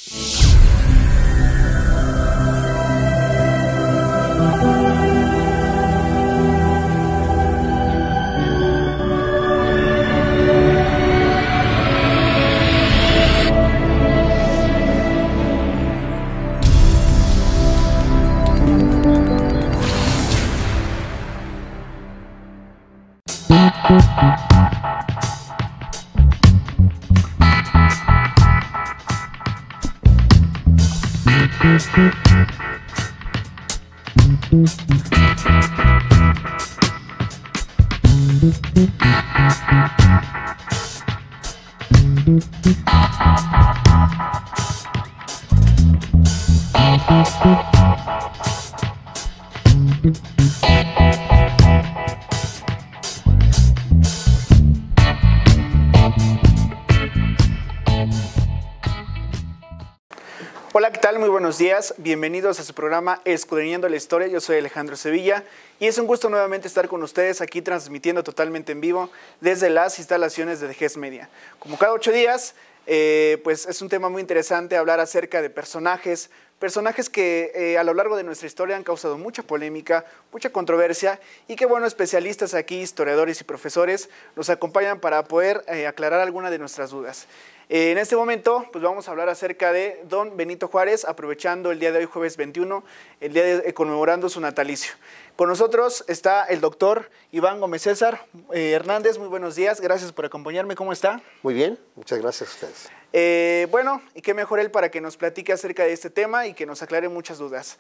Hola, ¿qué tal? Muy buenos días. Bienvenidos a su programa Escudriñando la Historia. Yo soy Alejandro Sevilla y es un gusto nuevamente estar con ustedes aquí transmitiendo totalmente en vivo desde las instalaciones de GES Media. Como cada 8 días, pues es un tema muy interesante hablar acerca de personajes que a lo largo de nuestra historia han causado mucha polémica, mucha controversia y que, bueno, especialistas aquí, historiadores y profesores, nos acompañan para poder aclarar alguna de nuestras dudas. En este momento, pues vamos a hablar acerca de don Benito Juárez, aprovechando el día de hoy, jueves 21, el día conmemorando su natalicio. Con nosotros está el doctor Iván Gómez César Hernández. Muy buenos días, gracias por acompañarme. ¿Cómo está? Muy bien, muchas gracias a ustedes. Bueno, y qué mejor él para que nos platique acerca de este tema y que nos aclare muchas dudas.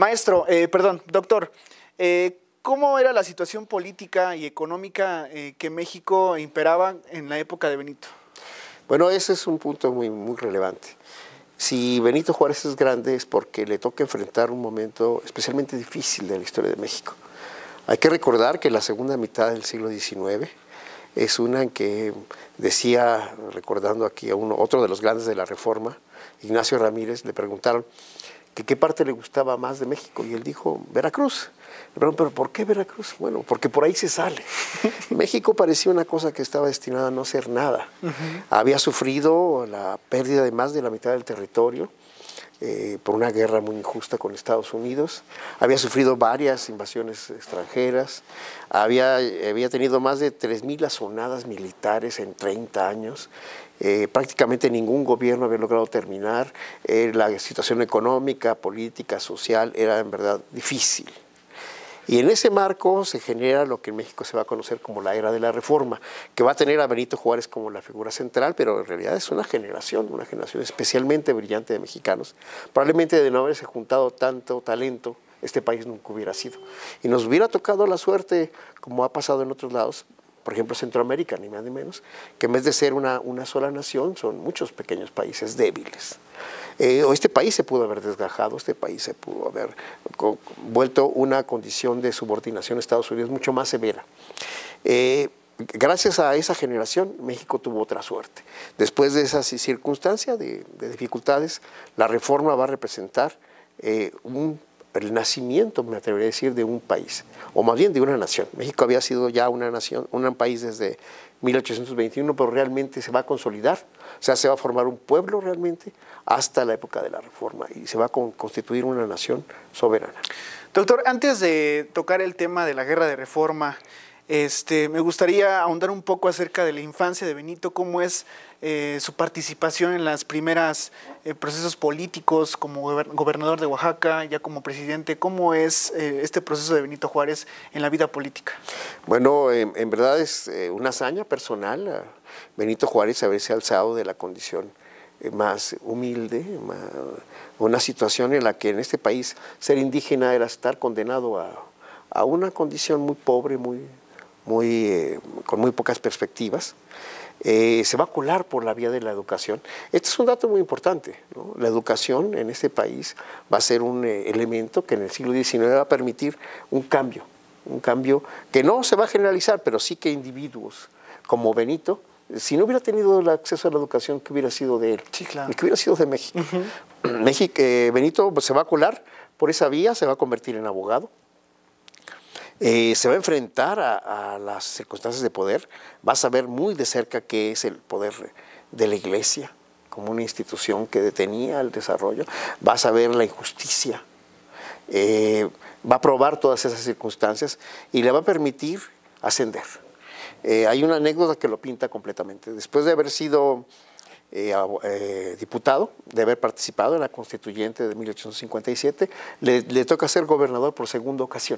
Doctor, ¿cómo era la situación política y económica que México imperaba en la época de Benito? Bueno, ese es un punto muy relevante. Si Benito Juárez es grande es porque le toca enfrentar un momento especialmente difícil de la historia de México. Hay que recordar que la segunda mitad del siglo XIX es una en que decía, recordando aquí a otro de los grandes de la Reforma, Ignacio Ramírez, le preguntaron que qué parte le gustaba más de México y él dijo, Veracruz. Le preguntaron, ¿pero por qué Veracruz? Bueno, porque por ahí se sale. México parecía una cosa que estaba destinada a no ser nada. Había sufrido la pérdida de más de la mitad del territorio por una guerra muy injusta con Estados Unidos. Había sufrido varias invasiones extranjeras. Había tenido más de 3,000 azonadas militares en 30 años. Prácticamente ningún gobierno había logrado terminar. La situación económica, política, social era en verdad difícil. Y en ese marco se genera lo que en México se va a conocer como la era de la Reforma, que va a tener a Benito Juárez como la figura central, pero en realidad es una generación especialmente brillante de mexicanos. Probablemente de no haberse juntado tanto talento, este país nunca hubiera sido. Y nos hubiera tocado la suerte, como ha pasado en otros lados, por ejemplo Centroamérica, ni más ni menos, que en vez de ser una sola nación, son muchos pequeños países débiles. Este país se pudo haber desgajado, este país se pudo haber vuelto una condición de subordinación a Estados Unidos mucho más severa. Gracias a esa generación, México tuvo otra suerte. Después de esa circunstancia de dificultades, la Reforma va a representar el nacimiento, me atrevería a decir, de un país, o más bien de una nación. México había sido ya una nación, un país desde 1821, pero realmente se va a consolidar, o sea, se va a formar un pueblo realmente hasta la época de la Reforma y se va a constituir una nación soberana. Doctor, antes de tocar el tema de la guerra de Reforma, me gustaría ahondar un poco acerca de la infancia de Benito, cómo es su participación en las primeras procesos políticos como gobernador de Oaxaca, ya como presidente. ¿Cómo es este proceso de Benito Juárez en la vida política? Bueno, en verdad es una hazaña personal. Benito Juárez haberse alzado de la condición más humilde, una situación en la que en este país ser indígena era estar condenado a una condición muy pobre, con muy pocas perspectivas. Se va a colar por la vía de la educación. Este es un dato muy importante, ¿no? La educación en este país va a ser un elemento que en el siglo XIX va a permitir un cambio que no se va a generalizar, pero sí que individuos como Benito, si no hubiera tenido el acceso a la educación, ¿qué hubiera sido de él? Sí, claro. ¿Qué hubiera sido de México? Benito se va a colar por esa vía, se va a convertir en abogado. Se va a enfrentar a las circunstancias de poder, va a saber muy de cerca qué es el poder de la iglesia, como una institución que detenía el desarrollo, vas a ver la injusticia, va a probar todas esas circunstancias y le va a permitir ascender. Hay una anécdota que lo pinta completamente. Después de haber sido diputado, de haber participado en la constituyente de 1857, le toca ser gobernador por segunda ocasión.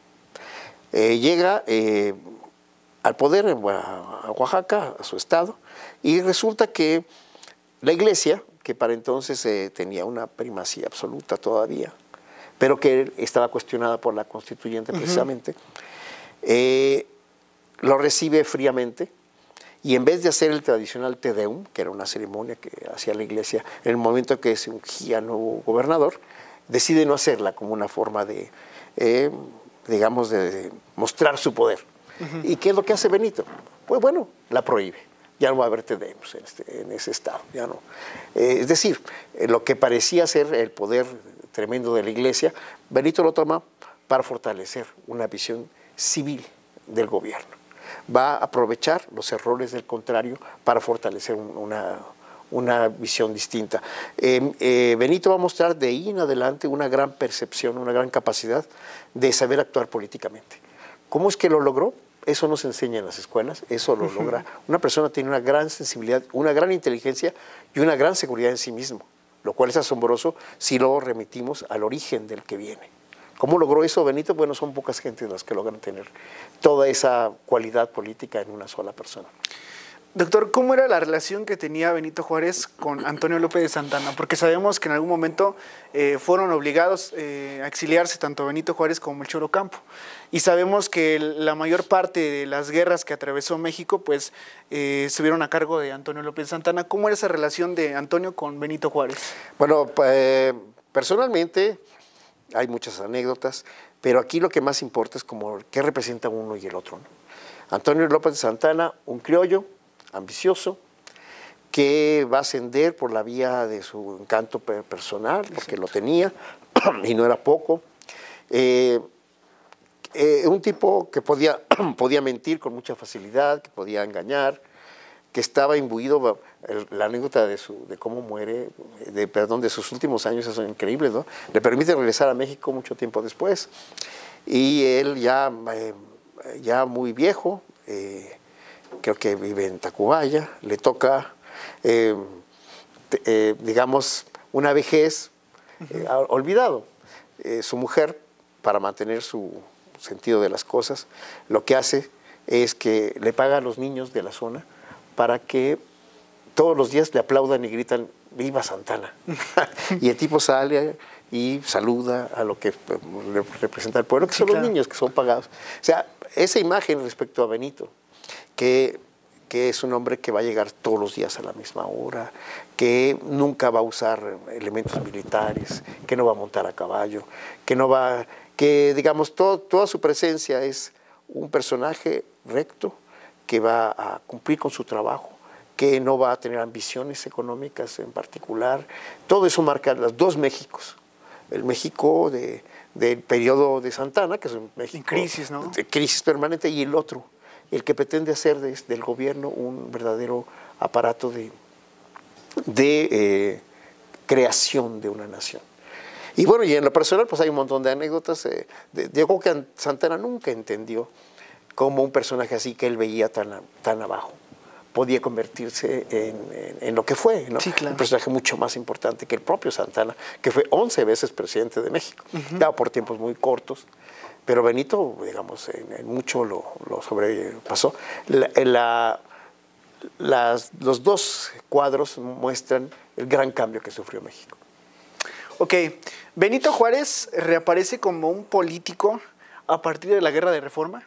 Llega al poder a Oaxaca, a su estado, y resulta que la iglesia, que para entonces tenía una primacía absoluta todavía, pero que estaba cuestionada por la constituyente precisamente, lo recibe fríamente, y en vez de hacer el tradicional Te Deum, que era una ceremonia que hacía la iglesia en el momento que se ungía nuevo gobernador, decide no hacerla como una forma de, digamos, de mostrar su poder. ¿Y qué es lo que hace Benito? Pues bueno, la prohíbe. Ya no va a haber Te Deum en ese estado. Ya no. Es decir, lo que parecía ser el poder tremendo de la iglesia, Benito lo toma para fortalecer una visión civil del gobierno. Va a aprovechar los errores del contrario para fortalecer una visión distinta. Benito va a mostrar de ahí en adelante una gran percepción, una gran capacidad de saber actuar políticamente. ¿Cómo es que lo logró? Eso no se enseña en las escuelas, eso lo logra. Una persona tiene una gran sensibilidad, una gran inteligencia y una gran seguridad en sí mismo, lo cual es asombroso si lo remitimos al origen del que viene. ¿Cómo logró eso Benito? Bueno, son pocas gentes las que logran tener toda esa cualidad política en una sola persona. Doctor, ¿cómo era la relación que tenía Benito Juárez con Antonio López de Santana? Porque sabemos que en algún momento fueron obligados a exiliarse tanto Benito Juárez como Melchor Ocampo. Y sabemos que la mayor parte de las guerras que atravesó México pues estuvieron a cargo de Antonio López de Santana. ¿Cómo era esa relación de Antonio con Benito Juárez? Bueno, personalmente hay muchas anécdotas, pero aquí lo que más importa es como qué representa uno y el otro, ¿no? Antonio López de Santana, un criollo, ambicioso, que va a ascender por la vía de su encanto personal, porque lo tenía, y no era poco. Un tipo que podía mentir con mucha facilidad, que podía engañar, que estaba imbuido, la anécdota de cómo muere, de sus últimos años, es increíble, ¿no? Le permite regresar a México mucho tiempo después, y él ya muy viejo, creo que vive en Tacubaya, le toca, digamos, una vejez olvidado. Su mujer, para mantener su sentido de las cosas, lo que hace es que le paga a los niños de la zona para que todos los días le aplaudan y gritan ¡Viva Santana! Y el tipo sale y saluda a lo que representa el pueblo, que son los niños que son pagados. O sea, esa imagen respecto a Benito, que es un hombre que va a llegar todos los días a la misma hora, que nunca va a usar elementos militares, que no va a montar a caballo, que digamos, toda su presencia es un personaje recto, que va a cumplir con su trabajo, que no va a tener ambiciones económicas en particular. Todo eso marca los dos Méxicos. El México del periodo de Santana, que es un México en crisis, ¿no? De crisis permanente, y el otro, el que pretende hacer del gobierno un verdadero aparato de creación de una nación. Y bueno, y en lo personal pues hay un montón de anécdotas. Yo creo que Santana nunca entendió cómo un personaje así que él veía tan abajo podía convertirse en lo que fue, ¿no? Sí, claro. Un personaje mucho más importante que el propio Santana, que fue 11 veces presidente de México, dado por tiempos muy cortos, pero Benito, digamos, en mucho lo sobrepasó. Los dos cuadros muestran el gran cambio que sufrió México. Ok, Benito Juárez reaparece como un político a partir de la Guerra de Reforma.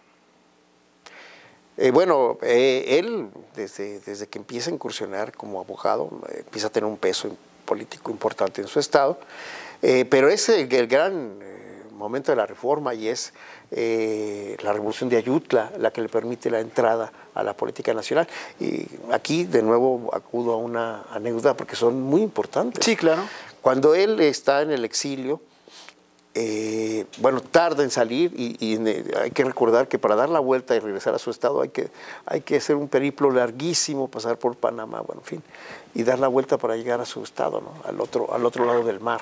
Bueno, él desde que empieza a incursionar como abogado, empieza a tener un peso político importante en su estado, pero es el gran momento de la reforma y es la revolución de Ayutla la que le permite la entrada a la política nacional. Y aquí de nuevo acudo a una anécdota porque son muy importantes. Sí, claro. Cuando él está en el exilio, bueno, tarda en salir y hay que recordar que para dar la vuelta y regresar a su estado hay que hacer un periplo larguísimo, pasar por Panamá, bueno, en fin, y dar la vuelta para llegar a su estado, ¿no? Al otro lado del mar.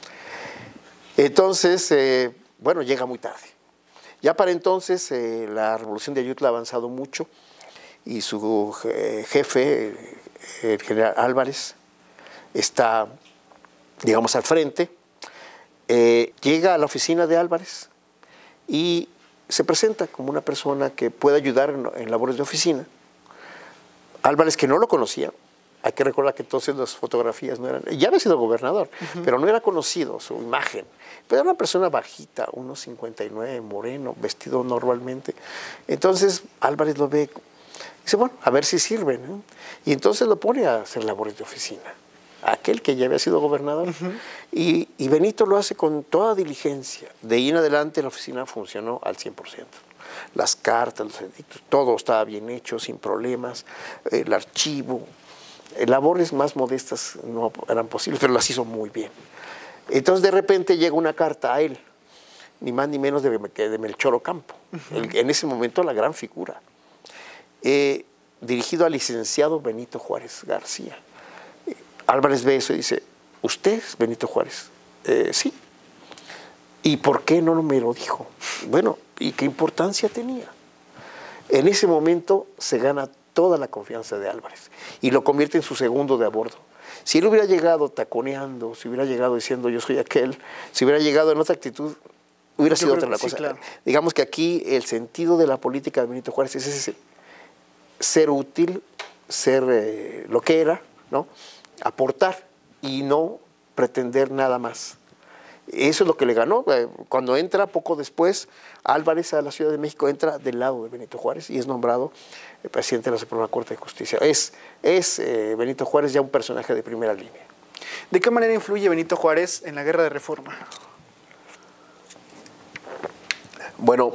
Entonces, bueno, llega muy tarde. Ya para entonces la revolución de Ayutla ha avanzado mucho y su jefe, el general Álvarez, está, digamos, al frente. Llega a la oficina de Álvarez y se presenta como una persona que puede ayudar en labores de oficina. Álvarez, que no lo conocía, hay que recordar que entonces las fotografías no eran, ya había sido gobernador, pero no era conocido su imagen, pero era una persona bajita, 1,59, moreno, vestido normalmente. Entonces Álvarez lo ve, dice, bueno, a ver si sirve, ¿no? Y entonces lo pone a hacer labores de oficina, aquel que ya había sido gobernador. Y Benito lo hace con toda diligencia. De ahí en adelante la oficina funcionó al 100%. Las cartas, los edictos, todo estaba bien hecho, sin problemas, el archivo. Labores más modestas no eran posibles, pero las hizo muy bien. Entonces de repente llega una carta a él, ni más ni menos que de Melchor Ocampo, en ese momento la gran figura, dirigido al licenciado Benito Juárez García. Álvarez ve eso y dice, ¿usted es Benito Juárez? Sí. ¿Y por qué no me lo dijo? Bueno, ¿y qué importancia tenía? En ese momento se gana toda la confianza de Álvarez y lo convierte en su segundo de a bordo. Si él hubiera llegado taconeando, si hubiera llegado diciendo yo soy aquel, si hubiera llegado en otra actitud, hubiera sido otra la cosa. Sí, claro. Digamos que aquí el sentido de la política de Benito Juárez es ese, ser útil, ser lo que era, ¿no? Aportar y no pretender nada más. Eso es lo que le ganó. Cuando entra poco después Álvarez a la Ciudad de México, entra del lado de Benito Juárez y es nombrado presidente de la Suprema Corte de Justicia. Es Benito Juárez ya un personaje de primera línea. ¿De qué manera influye Benito Juárez en la Guerra de Reforma? Bueno,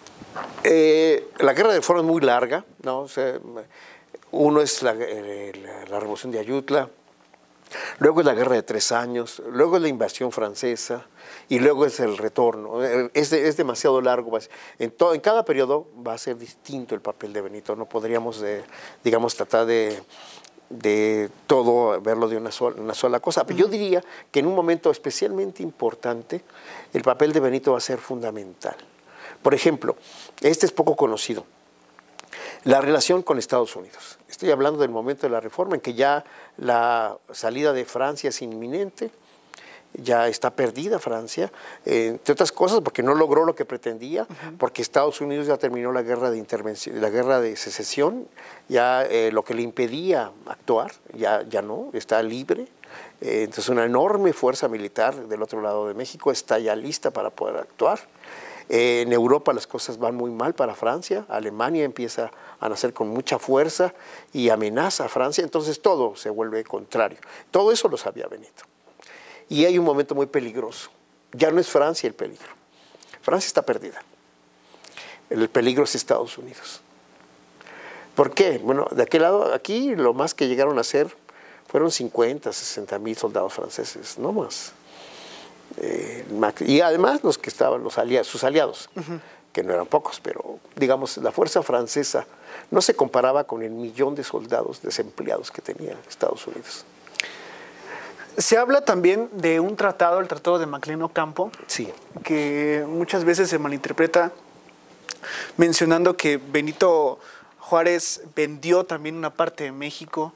la Guerra de Reforma es muy larga, ¿no? O sea, uno es la Revolución de Ayutla, luego es la Guerra de 3 años, luego es la invasión francesa y luego es el retorno. Es demasiado largo. En cada periodo va a ser distinto el papel de Benito. No podríamos, digamos, tratar de todo verlo de una sola cosa. Pero yo diría que en un momento especialmente importante el papel de Benito va a ser fundamental. Por ejemplo, este es poco conocido. La relación con Estados Unidos. Estoy hablando del momento de la reforma en que ya la salida de Francia es inminente, ya está perdida Francia, entre otras cosas porque no logró lo que pretendía, porque Estados Unidos ya terminó la guerra de intervención, la guerra de secesión, ya lo que le impedía actuar, ya no, está libre. Entonces una enorme fuerza militar del otro lado de México está ya lista para poder actuar. En Europa las cosas van muy mal para Francia, Alemania empieza a nacer con mucha fuerza y amenaza a Francia, entonces todo se vuelve contrario. Todo eso lo sabía Benito. Y hay un momento muy peligroso, ya no es Francia el peligro, Francia está perdida, el peligro es Estados Unidos. ¿Por qué? Bueno, de aquel lado, aquí lo más que llegaron a ser fueron 50, 60 mil soldados franceses, no más. Y además los que estaban sus aliados, que no eran pocos, pero digamos la fuerza francesa no se comparaba con el 1.000.000 de soldados desempleados que tenía Estados Unidos. Se habla también de un tratado, el Tratado de Maclean-Ocampo, sí, que muchas veces se malinterpreta mencionando que Benito Juárez vendió también una parte de México.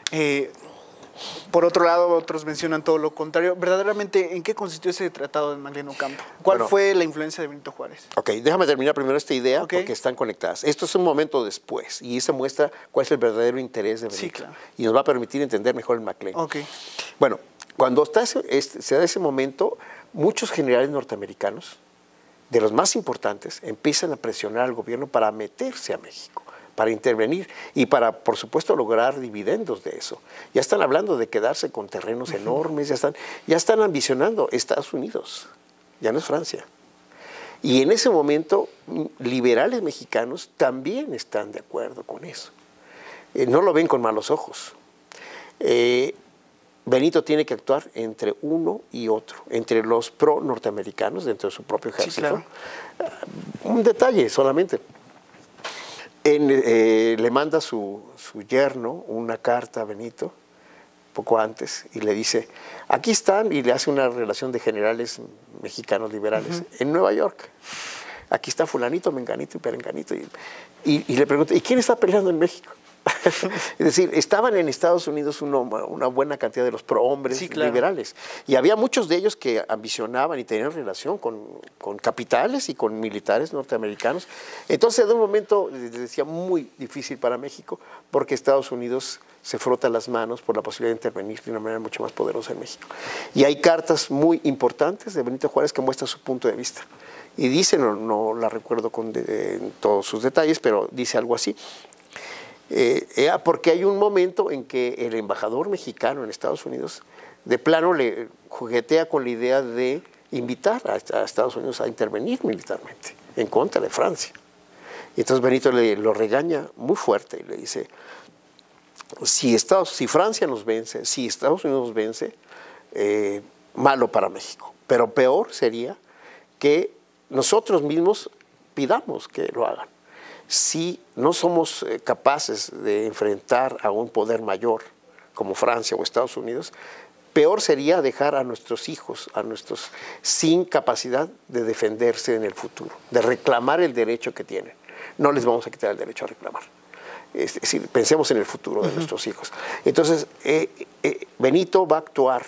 Por otro lado, otros mencionan todo lo contrario. Verdaderamente, ¿en qué consistió ese tratado de Maclean-Ocampo? ¿Cuál fue la influencia de Benito Juárez? Ok, déjame terminar primero esta idea porque están conectadas. Esto es un momento después y eso muestra cuál es el verdadero interés de Benito. Sí, claro. Y nos va a permitir entender mejor el Maclean. Okay. Bueno, cuando se da ese momento, muchos generales norteamericanos, de los más importantes, empiezan a presionar al gobierno para meterse a México, para intervenir y para, por supuesto, lograr dividendos de eso. Ya están hablando de quedarse con terrenos enormes, ya están ambicionando Estados Unidos, ya no es Francia. Y en ese momento, liberales mexicanos también están de acuerdo con eso. No lo ven con malos ojos. Benito tiene que actuar entre uno y otro, entre los pro-norteamericanos dentro de su propio ejército. Sí, claro. Un detalle solamente. Le manda su yerno una carta a Benito, poco antes, y le dice, aquí están, y le hace una relación de generales mexicanos liberales, en Nueva York. Aquí está fulanito, menganito y perenganito. Y le pregunta, ¿y quién está peleando en México? Es decir, estaban en Estados Unidos una buena cantidad de los prohombres liberales. Y había muchos de ellos que ambicionaban y tenían relación con capitales y con militares norteamericanos. Entonces, de un momento, les decía, muy difícil para México, porque Estados Unidos se frota las manos por la posibilidad de intervenir de una manera mucho más poderosa en México. Y hay cartas muy importantes de Benito Juárez que muestran su punto de vista. Y dice, no la recuerdo con todos sus detalles, pero dice algo así. Porque hay un momento en que el embajador mexicano en Estados Unidos de plano le juguetea con la idea de invitar a Estados Unidos a intervenir militarmente en contra de Francia. Y entonces Benito lo regaña muy fuerte y le dice, si Francia nos vence, si Estados Unidos nos vence, malo para México. Pero peor sería que nosotros mismos pidamos que lo hagan. Si no somos capaces de enfrentar a un poder mayor como Francia o Estados Unidos, peor sería dejar a nuestros hijos, sin capacidad de defenderse en el futuro, de reclamar el derecho que tienen. No les vamos a quitar el derecho a reclamar. Es decir, pensemos en el futuro de nuestros hijos. Entonces, Benito va a actuar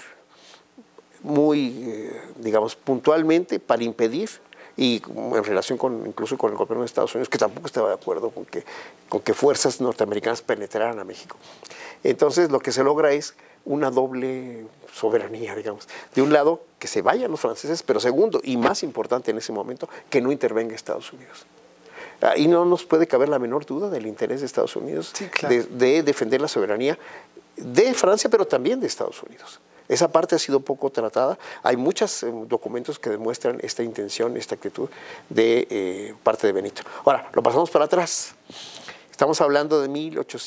muy, digamos, puntualmente para impedir, y en relación incluso con el gobierno de Estados Unidos, que tampoco estaba de acuerdo con que fuerzas norteamericanas penetraran a México. Entonces, lo que se logra es una doble soberanía, digamos. De un lado, que se vayan los franceses, pero segundo, y más importante en ese momento, que no intervenga Estados Unidos. Y no nos puede caber la menor duda del interés de Estados Unidos de defender la soberanía de Francia, pero también de Estados Unidos. Esa parte ha sido poco tratada. Hay muchos documentos que demuestran esta intención, esta actitud de parte de Benito. Ahora, lo pasamos para atrás. Estamos hablando de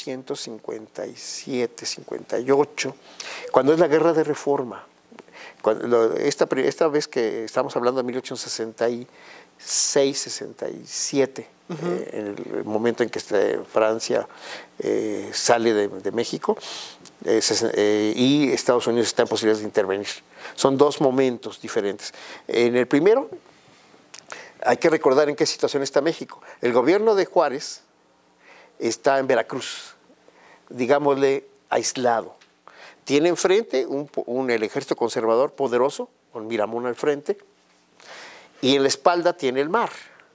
1857, 58, cuando es la Guerra de Reforma. Esta vez que estamos hablando de 1866, 67, en el momento en que Francia sale de México, y Estados Unidos está en posibilidades de intervenir. Son dos momentos diferentes. En el primero, hay que recordar en qué situación está México. El gobierno de Juárez está en Veracruz, digámosle aislado. Tiene enfrente el ejército conservador poderoso, con Miramón al frente, y en la espalda tiene el mar.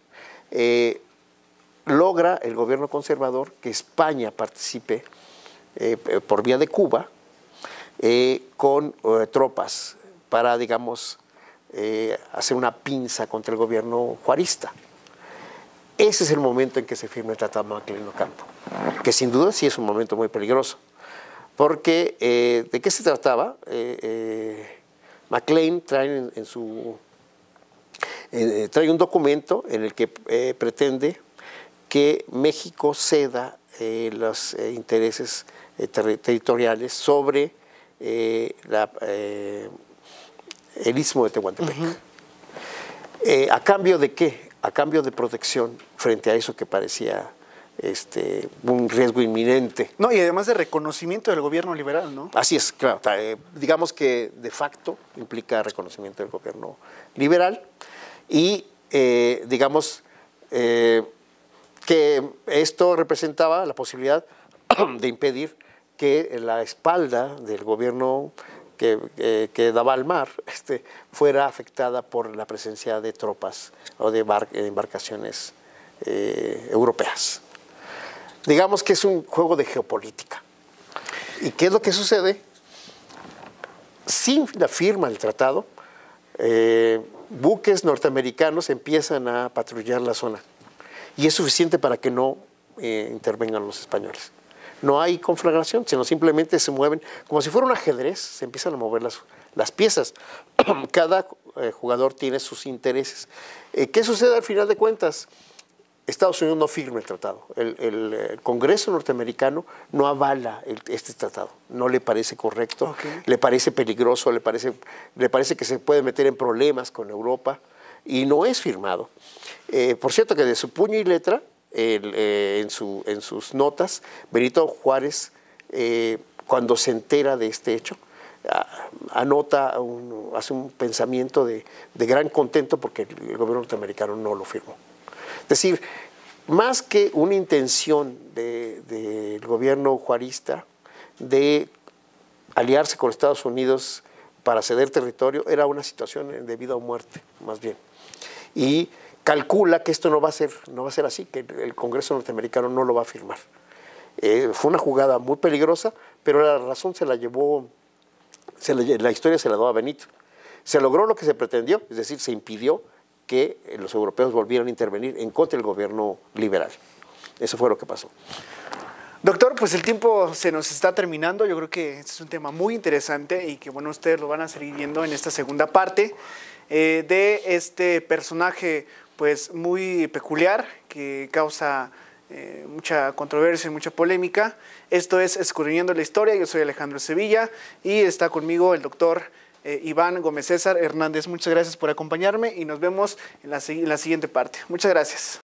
Logra el gobierno conservador que España participe por vía de Cuba con tropas para, digamos, hacer una pinza contra el gobierno juarista. Ese es el momento en que se firma el Tratado de Maclean-Ocampo, que sin duda sí es un momento muy peligroso, porque ¿de qué se trataba? Maclean trae trae un documento en el que pretende que México ceda los intereses territoriales sobre el istmo de Tehuantepec. ¿A cambio de qué? A cambio de protección frente a eso que parecía un riesgo inminente. No, y además de reconocimiento del gobierno liberal, ¿no? Así es, claro. Digamos que de facto implica reconocimiento del gobierno liberal y digamos que esto representaba la posibilidad de impedir que la espalda del gobierno que daba al mar fuera afectada por la presencia de tropas o de embarcaciones europeas. Digamos que es un juego de geopolítica. ¿Y qué es lo que sucede? Sin la firma del tratado, buques norteamericanos empiezan a patrullar la zona. Y es suficiente para que no intervengan los españoles. No hay conflagración, sino simplemente se mueven, como si fuera un ajedrez, se empiezan a mover las piezas. Cada jugador tiene sus intereses. ¿Qué sucede al final de cuentas? Estados Unidos no firma el tratado. El Congreso norteamericano no avala este tratado. No le parece correcto, Okay. le parece peligroso, le parece que se puede meter en problemas con Europa y no es firmado. Por cierto que de su puño y letra, en sus notas, Benito Juárez, cuando se entera de este hecho, hace un pensamiento de gran contento porque el gobierno norteamericano no lo firmó. Es decir, más que una intención del gobierno juarista de aliarse con Estados Unidos para ceder territorio, era una situación de vida o muerte, más bien. Y calcula que esto no va a ser así, que el Congreso norteamericano no lo va a firmar. Fue una jugada muy peligrosa, pero la razón se la llevó, la historia se la dio a Benito. Se logró lo que se pretendió, es decir, se impidió que los europeos volvieran a intervenir en contra del gobierno liberal. Eso fue lo que pasó. Doctor, pues el tiempo se nos está terminando. Yo creo que este es un tema muy interesante y que, bueno, ustedes lo van a seguir viendo en esta segunda parte de este personaje, pues, muy peculiar, que causa mucha controversia y mucha polémica. Esto es Escudriñando la Historia. Yo soy Alejandro Sevilla y está conmigo el doctor Iván Gómez César Hernández. Muchas gracias por acompañarme y nos vemos en la siguiente parte. Muchas gracias.